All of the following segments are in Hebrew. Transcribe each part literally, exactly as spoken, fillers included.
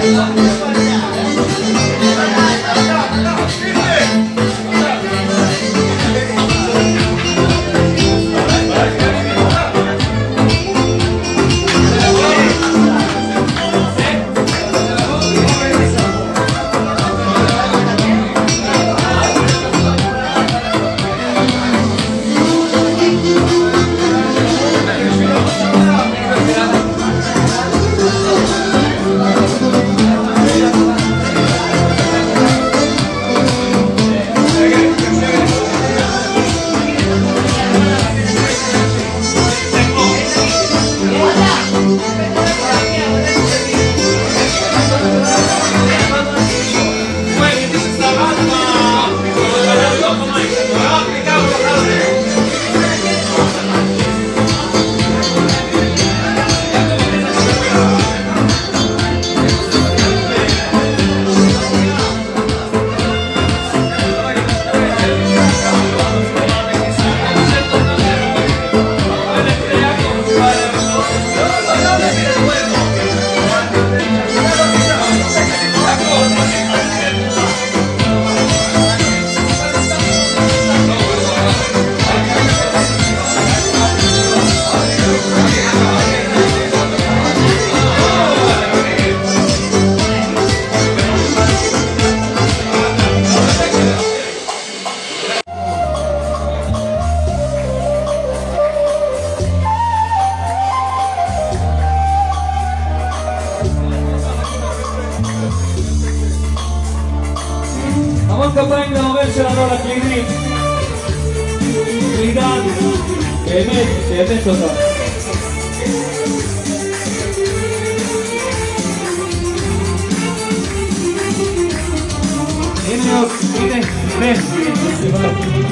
כפיים לעובד שלנו על הקלידים. קלידן, באמת, באמת תודה. הנה יוס, הנה, הנה.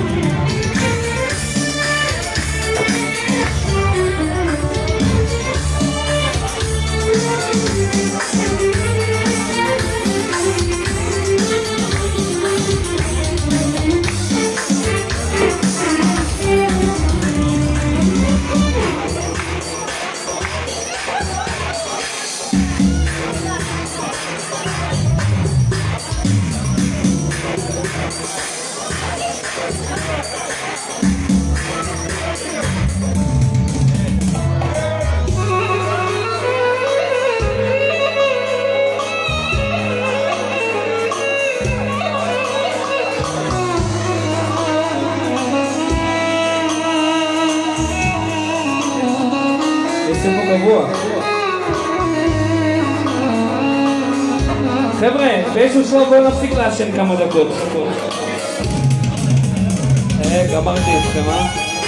חבר'ה, באיזשהו שלב בואו נפסיק לעשן כמה דקות. אה, גמרתי אתכם, אה?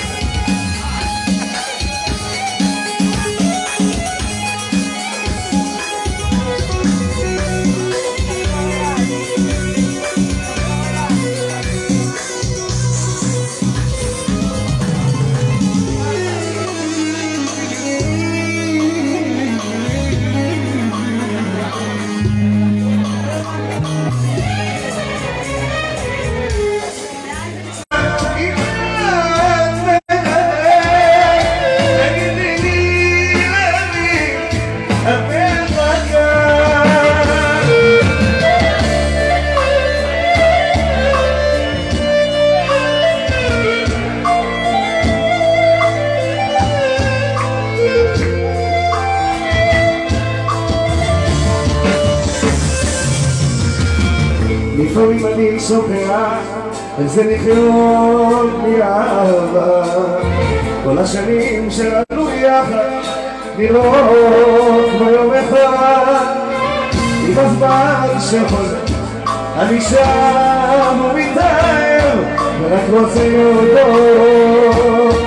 לפעמים אני שוכח איזה לחיות מאהבה, כל השנים שלנו יחד נראות כמו יום אחד. עם הזמן שחוזר אני שם ומתאר, ורק רוצה להודות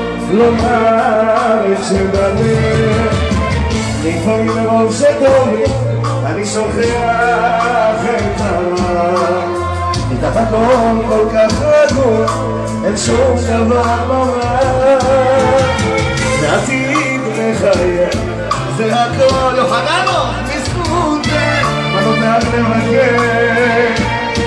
לומר את שבלב. לפעמים מרוב שטוב לי אני שוכח את הרע, את הכל כל כך רגוע, אין שום דבר נורא. ועתיד לחיי זה הכל יוחננו בזכות זה, מה נותר לבקר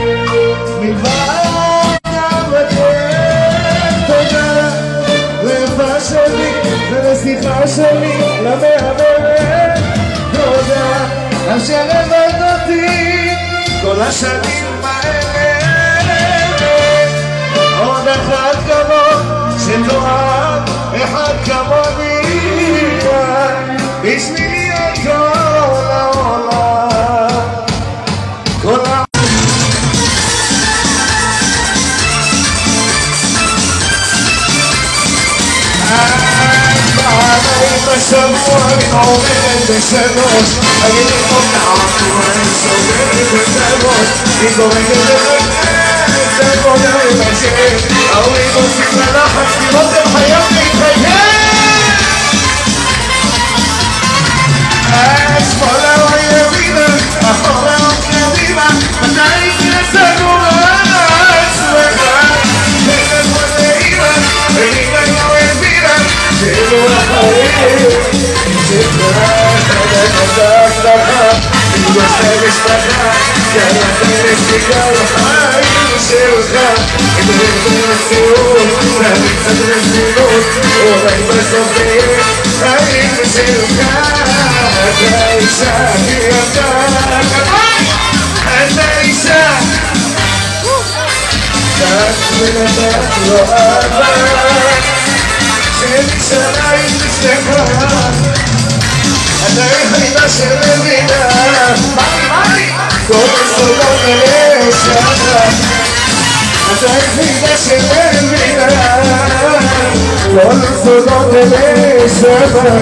מלבד לבקר. תודה ליפה שלי ולשיחה שלי למהממת, תודה על שרבד אותי כל השנים האלה עוד אחד כמוך שתאהב אחד כמוני בשבילי את כל העולם כל העולם בשבוע אני עומד בשלוש אני עומד ואני סוגרת בשלוש אני זורקת ובקרת זה בונה ובשם ההורים עושים ללחץ לראות הם חייב להתחייב השמאלה או ימינה אחורה או קדימה מתי יצאנו לעצמך תכף ונעימה ונימה לא הבינה שלא החיים שפרח הדק לך אם לא משפחה יאללה נשיקה לחיים שלך אם במציאות תמיד קצת רצינות אולי בסוף תהיה חיים שלך אתה אישה כי אתה אתה אישה קצת ונתת לא אהבה שנשארה עם בשלך אתה היחידה שמבינה כל סודות הנשמה אתה היחידה שמבינה כל סודות הנשמה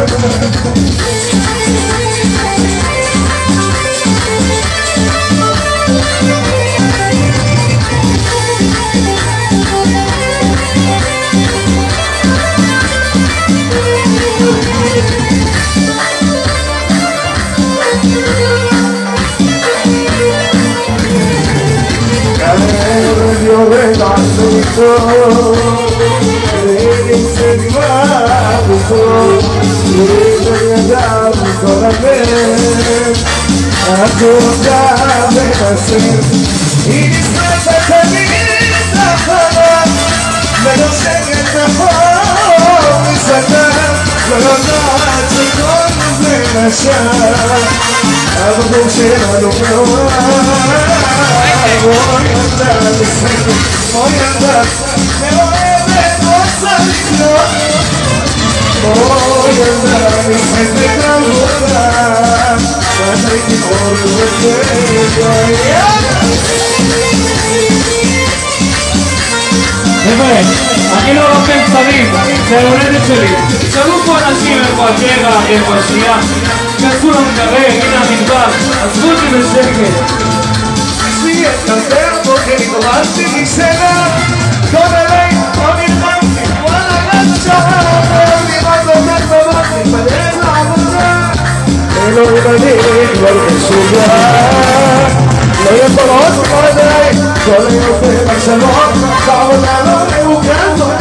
יורד על ביתו רגעים שגמר בכל רגע ידיו מכל הלב התודה ונשם היא נשמעת תמיד אחריו ונושקת נכון מסתה ולדעת שכל זה נשם הבחור שלנו מאוהב בוא ילדה משחקת, בוא ילדה מאוהבת רוצה לקנות בוא ילדה משחקת עבודה ואת הייתי אור וברגע חבר'ה, אני לא רוקם צרים, זה הולדת שלי שאלו פה אנשים איפה הקרח, איפה השנייה כנסו למקרר, הנה המדבר, עזבו אותי בשקט יותר בוקר התעוררתי משנה כל עלי, לא נלחמתי וואלה רץ שעה לראות לומד בבוקר בדרך לעבודה אלוהים אני כבר משוגע לא יכולות מדי כל היום במחשבות בעבודה לא מרוכזות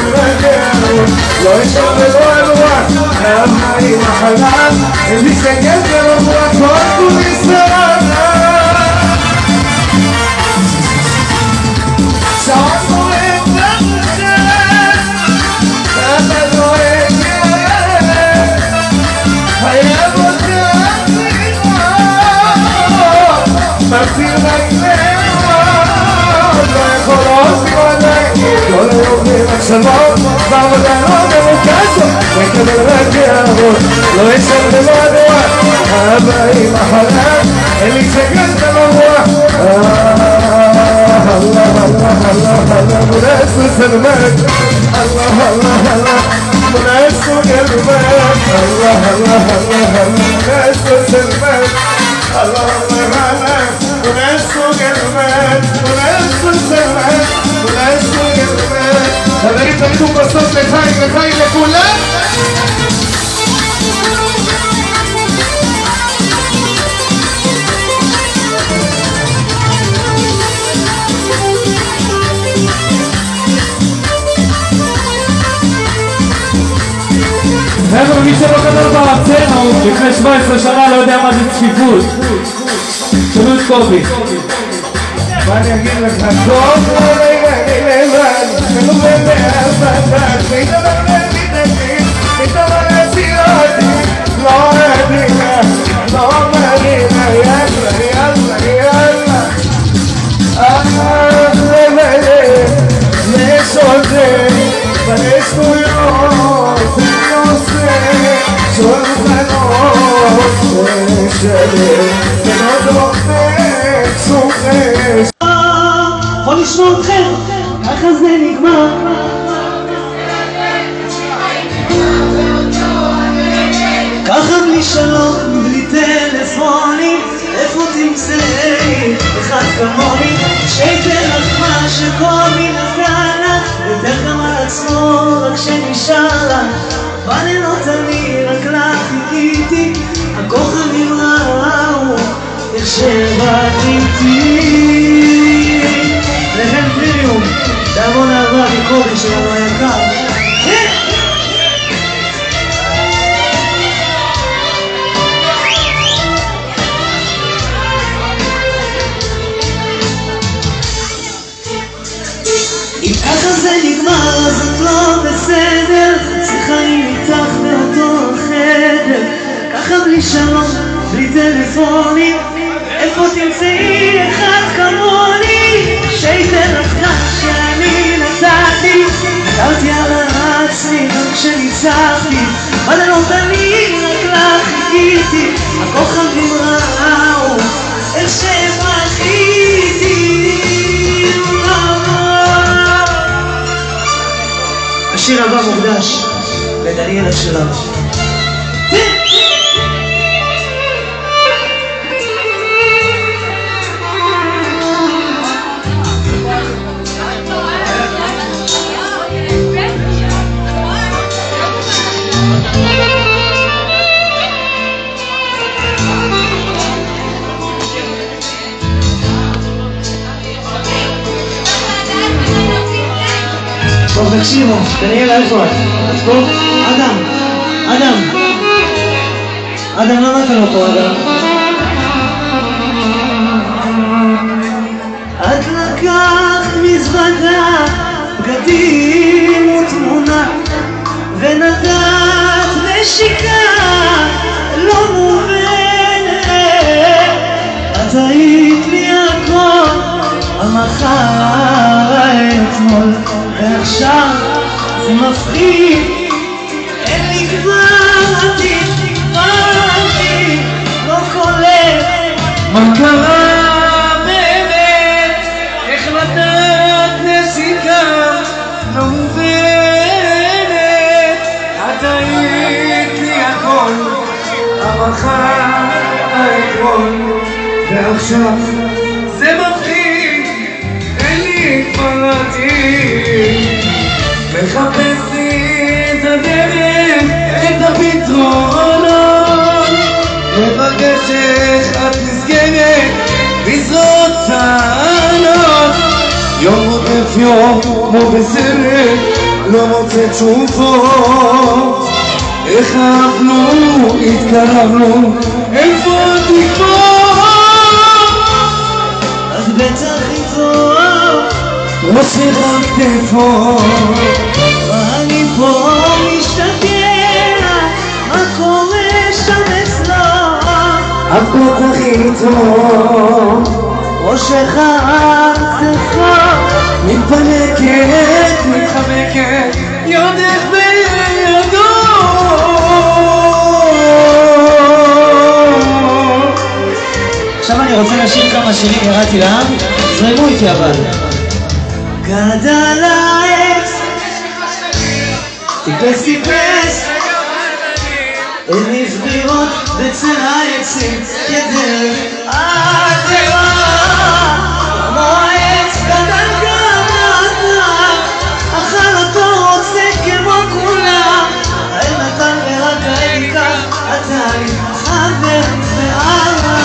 לא ישר ולא אלוה למה היא מחלה אין לי שקט ולא כל כולי סרנה שעוד מועד במשך אתה דואג ילד חייב אותה לראות מפיר רק מאוד לא יכולות מועדי כל היום במחשבות בעבודה לא מרוכזות מקבל רק יערות לא ישר ולא אדוע אבא היא מחלה אין לי שקט ולא רוח Allah Allah Allah Allah Munasu Salman Allah Allah Allah Munasu Salman Allah Allah Allah Allah Munasu Salman Allah Allah Allah Munasu Salman Munasu Salman Munasu Salman חברים תמידו בסוף לחיים לחיים לכולם חבר'ה, מי שלא גדל בארצנו לפני שבע עשרה שנה לא יודע מה זה צפיפות תשמעו את קובי ואני אגיד לך טוב רגע אני לבד ולא מהבטח וידבר לבידתי ותאמר לסיותי לא מדינה לא מדינה يلا يلا يلا يلا le solde parezco yo no sé solo que no תומך סוחש יכול לשמוע אתכם, ככה זה נגמר ככה בלי שלום, בלי טלפונים איפה תמצאי אחד כמוני שייתן לך מה שכל מי נתן לך יותר גם על עצמו רק שנשאר לך בלילות אני רק לך חיכיתי הכוכבים ראו איך שבאת איתי לכן פרימיום דאבון אהבה וקובי שלנו היקר אם ככה זה נגמר אז את לא בסדר צריכה עם איתך באותו חדר ככה בלי שלום, בלי טלפונים איפה תמצאי אחד כמוני שייתן לך כך שאני נתתי נתתי על עצמי גם כשניצחתי בלילות אני רק לך חיכיתי הכוכבים ראו איך שבכיתי השיר הבא מוקדש לדניאל שלנו טוב, תקשיבו, דניאל איפה את? את פה? אדם, אדם אדם, למה אתה לא פה, אדם? את לקחת מזוודה, בגדים ותמונה ונתת נשיקה לא מובנת את היית לי הכל המחר האתמול ועכשיו זה מפחיד אין לי כבר עתיד עתיד לא קולט מה קרה באמת איך נתת נשיקה לא מובנת את היית לי הכל המחר האתמול ועכשיו זה מפחיד אין לי כבר עתיד מחפש לי את הדרך את הפתרונות מבקשת את נסגרת בזרועות צענות יום רודף יום כמו בסרט לא מוצא תשובות איך אהבנו התקרבנו איפה התקוות אז בטח איתו לא שיחקת איפה ואני פה משתגע מה קורה שם אצלו את בטח איתו ראשך ארצך מתפנקת מתחבקת ידך בידו עכשיו אני רוצה לשיר כמה שירים ירדתי לעם זרמו איתי אבל גדל העץ טיפס טיפס הניף בירות בצל העצים כדרך עטרה כמו העץ גדל גדל אכל אותו רוצה כמו כולם האל נתן ורק האל ייקח אתה לי חבר ואהבה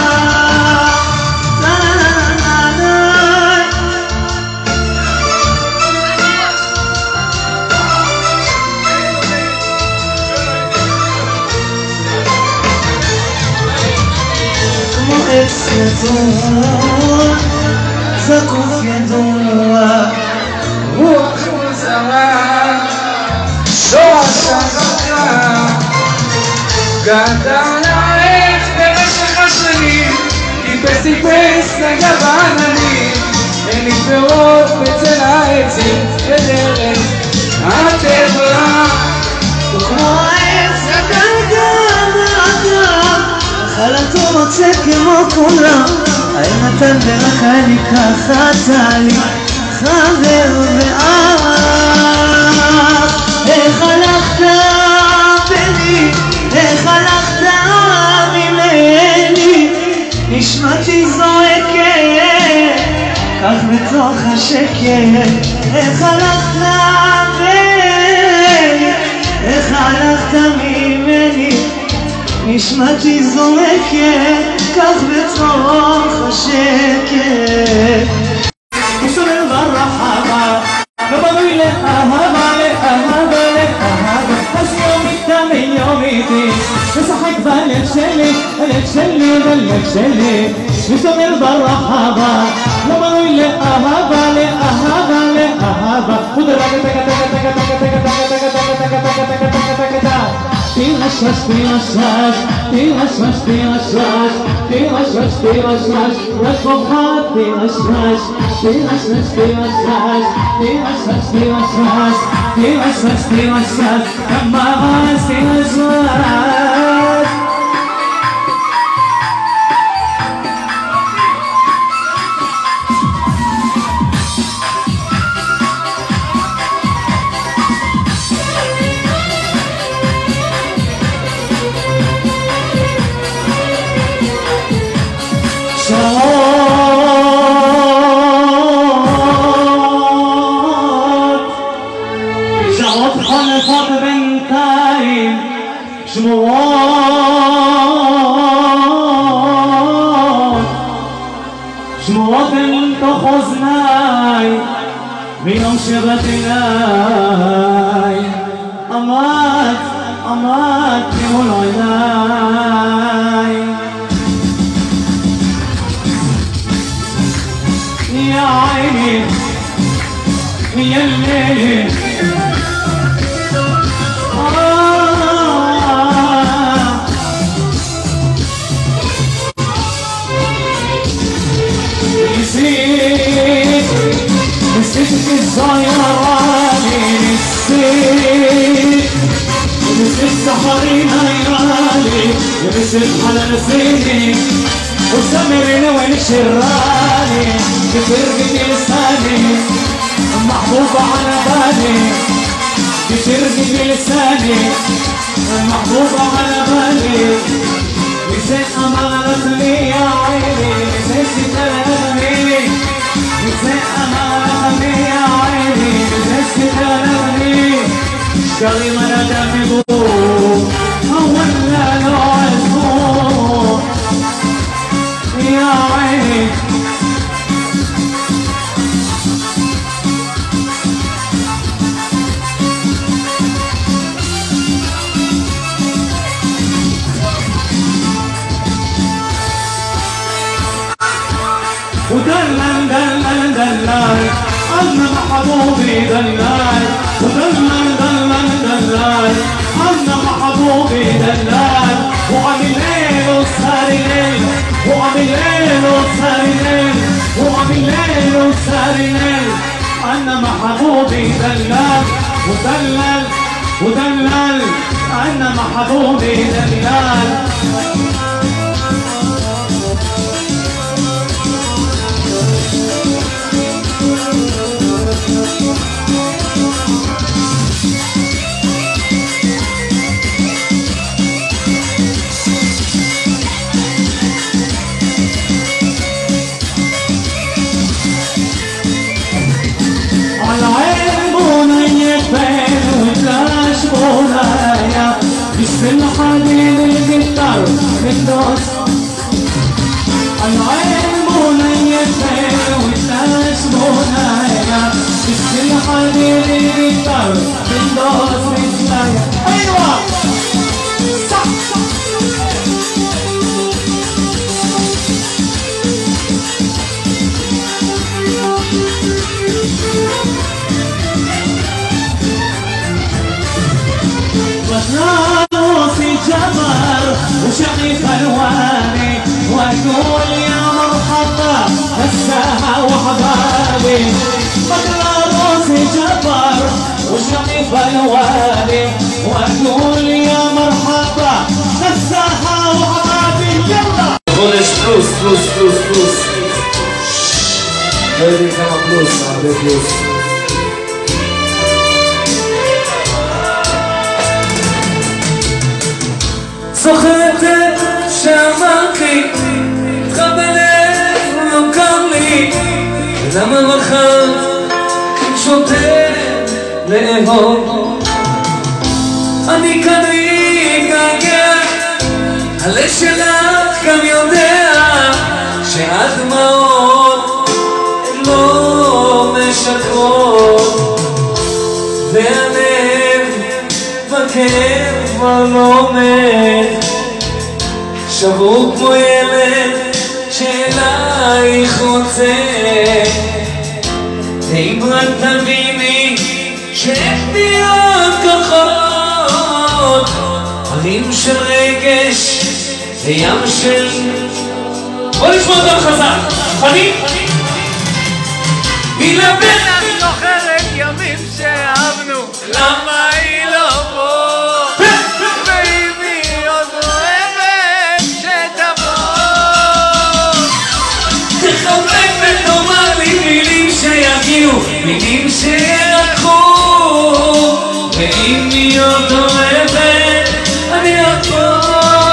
עץ נטוע, זקוף ידוע, רוח מוזרה, שורש החכה, גדל העץ במשך השנים, טיפס נגע בעננים, אין לי פירות בצל העצים, בדרך הטבע. וכמו העץ הגלגל האדם, נחלתו רוצה כמו כולם, האם נתן ורק אני ככה טלי, חבר ואח. איך הלכת בני, איך הלכת ממני, נשמתי זועקת, כך בתוך השקט. איך הלכת בני, איך הלכת ממני, נשמתי זועקת, כך בתוך השקט. משתולל ברחבה, ובנוי לאהבה, לאהבה, לאהבה, אז יום איתה יום איתי, משחק בלב שלי, בלב שלי, בלב שלי. משתולל ברחבה, ובנוי לאהבה, לאהבה, לאהבה, ודרג תגה תגה תגה תגה תגה תגה תגה תגה תגה תגה תגה תגה. תירשש, תירשש, תירשש, תירשש, תירשש, תירשש, רחובך תירשש, תירשש, תירשש, תירשש, תירשש, תירשש, תירשש, כמה רז תירשש. שעות חולפות בינתיים, שמועות, שמועות אל תוך אוזניי, ביום שבת אליי, עמד, עמד מול עיניי. يا عيني يا الليل نسيت نسيتك الزياراني، نسيت نسيت سحري ليالي، نسيت على نسيني وسمرني وين شراني، بترقد لساني محبوبة على بالي، بترقد لساني محبوبة على بالي. نسيت أمانة لي يا عيني، نسيت كلامي، نسيت أمانة لي يا عيني، نسيت كلامي. شغلي ما ندمي بوك ولا لو عزوك يا عيني. ودلل دلل دلل أنا محبوبي دلل، ودلل دلل دلل أنا محبوبي دلل، وعامل ليل وسهر ليل، وعامل ليل وسهر ليل، وعامل ليل وسهر ليل. أنا محبوبي دلل، ودلل ودلل أنا محبوبي دلل. الحديد القطر الدوس العين منيت والناس منايا، بس الحديد القطر الدوس رجليا. ايوه صح صح. وشقي خلواني واقول يا مرحبا حبابي بقرا روسي جبر وشمي بلواني واقول يا مرحبا مساحة وحبابي يلا خودش فلوس فلوس فلوس فلوس هذه كما فلوس هذه فلوس זוכרת שאמרתי לך בלב לא קר לי למה מחר שותה לאהוב אני כאן מתגעגע הלב שלך גם יודע שהדמעות הן לא משקרות והלב בכאב כבר לא עומד שבור כמו ילד שאלייך רוצה אם רק תביני שאין בי עוד כוחות הרים של רגש וים של בוא נשמע אותם חזק מוכנים? היא לבן אני זוכרת ימים שאהבנו למה היא לא פה ואם היא עוד אוהבת שתבוא תחבק ותאמר לי מילים שיגיעו מילים שירקחו ואם היא עוד אוהבת אני אבוא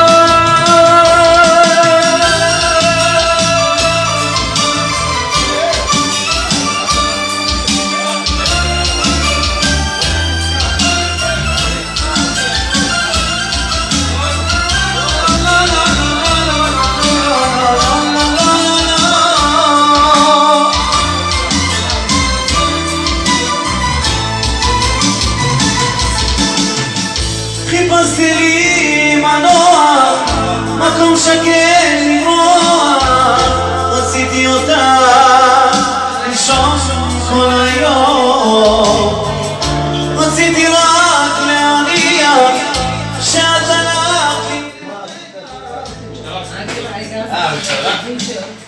חיפשתי לי מנוע, מקום שקט למרוח רציתי אותה לישון כל היום רציתי רק להניח שאת הלכת לי